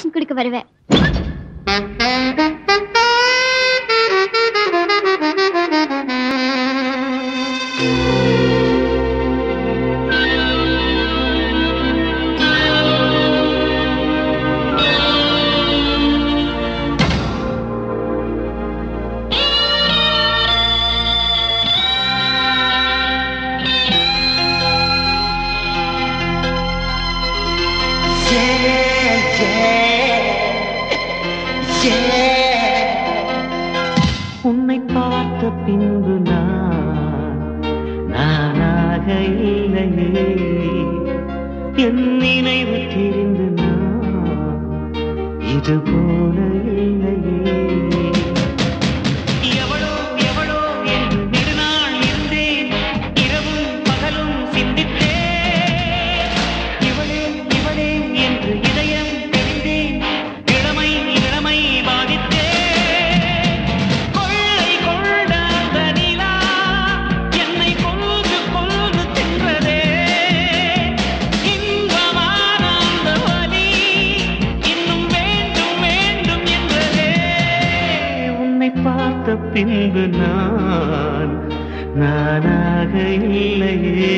Invitation கொடுக்க வருவேன். உன்னை பார்த்த பின்பு நானாக இல்லையே, என் நினைவு தெரிந்து இது போல இல்லையே. எவளோ எவளோ என்று நெடுநாள் இருந்தேன், இரவும் பகலும் சிந்தித்தேன். இவளே இவளே என்று இதயம் தெரிந்தேன், இளமை இளமை பாதித்தேன். பார்த்த பின்பு நானாக இல்லையே.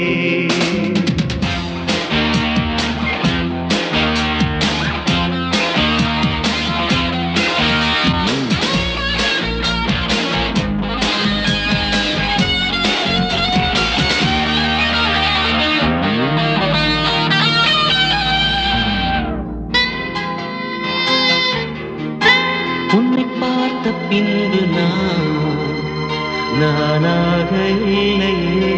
உன்னை பார்த்த பின்பு நானாக இல்லையே.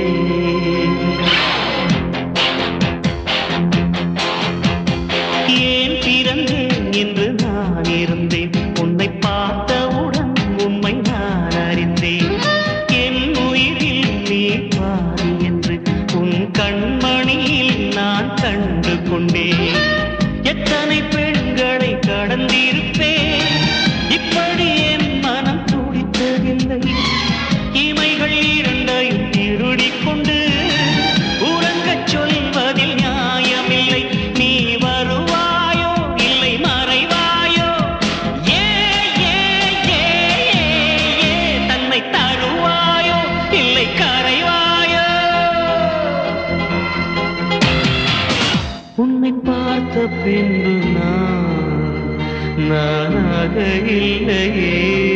ஏன் பிறந்தேன் என்று நான் இருந்தேன், உன்னை பார்த்தவுடன் உண்மை நான் அறிந்தேன். என் உயிரில் நீ பாதி என்று உன் கண்மணியில் நான் கண்டு கொண்டேன். எத்தனை பெண்களை கடந்திருப்பேன், இப்படி என் மனம் துடித்ததில்லை. இமைகள் இரண்டையும் திருடிக் கொண்டு உறங்கச் சொல்வதில் நியாயமில்லை. நீ வருவாயோ இல்லை மறைவாயோ, ஏ ஏ ஏ ஏ தன்னை தருவாயோ இல்லை கரைவாயோ. உன்னை பார்த்த பின்பு நானாக இல்லையே.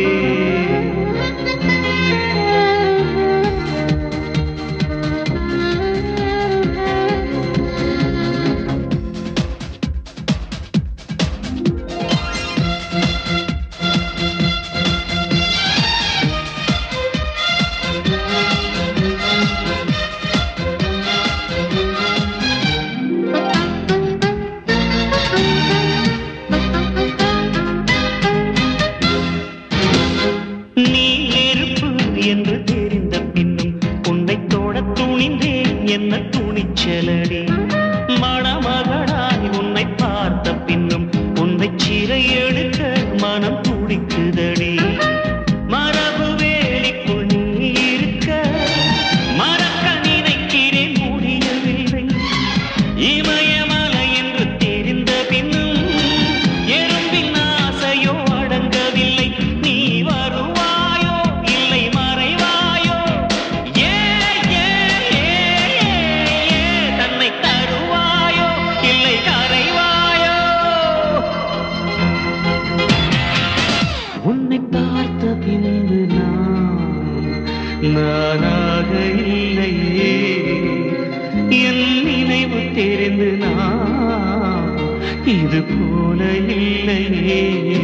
என்று தெரிந்த பின்னும் உன்னை தோட துணிந்தேன், என்ன துணிச்சலடி. மணமகளாய் உன்னை பார்த்த பின்னும் உன்னை சிறை எடுக்க மனம் துடிக்குதடி. மரபு வேலிக்குள் நீ இருக்க மறக்க நினைக்கிறேன், முடியவில்லை. இமயமலை என்று தெரிந்த பின்னும் எறும்பின் ஆசையோ அடங்கவில்லை. நீ வருவாயோ இல்லை மறைவாயோ, ஏ ஏ ஏ தன்னை தருவாயோ இல்லை கரைவாயோ. உன்னை பார்த்த பின்பு நானாக இல்லையே, என் நினைவு தெரிந்து இது போல இல்லையே.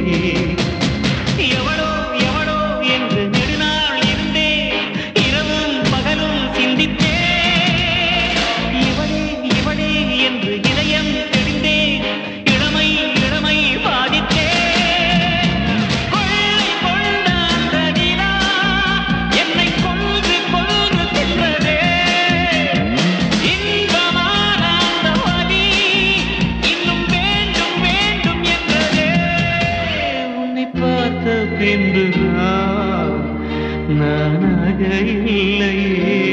எவளோ எவளோ என்று நெடுநாள் இருந்தேன், இரவும் பகலும் சிந்தித்தேன். இவளே இவளே என்று இதயம் தெரிந்தேன், இளமை இளமை பாதித்தேன். கொள்ளை கொண்ட அந்த நிலா என்னை கொன்று கொன்று தின்றதே. இன்பமான அந்த வலி இன்னும் வேண்டும் வேண்டும் என்றதே. உன்னை பார்த்த பின்பு நானாக இல்லையே.